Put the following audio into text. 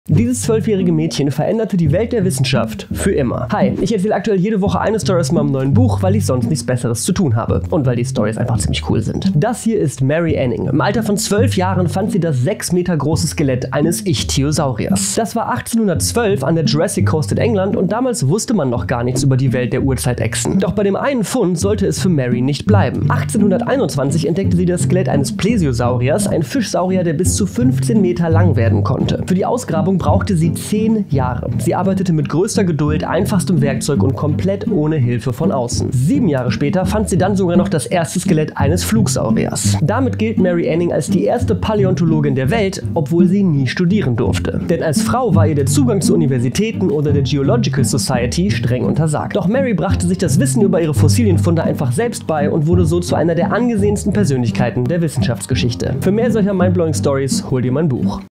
Dieses 12-jährige Mädchen veränderte die Welt der Wissenschaft für immer. Hi, ich erzähle aktuell jede Woche eine Story aus meinem neuen Buch, weil ich sonst nichts Besseres zu tun habe. Und weil die Storys einfach ziemlich cool sind. Das hier ist Mary Anning. Im Alter von 12 Jahren fand sie das 6 Meter große Skelett eines Ichthyosauriers. Das war 1812 an der Jurassic Coast in England und damals wusste man noch gar nichts über die Welt der Urzeitechsen. Doch bei dem einen Fund sollte es für Mary nicht bleiben. 1821 entdeckte sie das Skelett eines Plesiosauriers, ein Fischsaurier, der bis zu 15 Meter lang werden konnte. Für die Ausgrabung brauchte sie 10 Jahre. Sie arbeitete mit größter Geduld, einfachstem Werkzeug und komplett ohne Hilfe von außen. 7 Jahre später fand sie dann sogar noch das erste Skelett eines Flugsauriers. Damit gilt Mary Anning als die erste Paläontologin der Welt, obwohl sie nie studieren durfte. Denn als Frau war ihr der Zugang zu Universitäten oder der Geological Society streng untersagt. Doch Mary brachte sich das Wissen über ihre Fossilienfunde einfach selbst bei und wurde so zu einer der angesehensten Persönlichkeiten der Wissenschaftsgeschichte. Für mehr solcher mindblowing Stories hol dir mein Buch.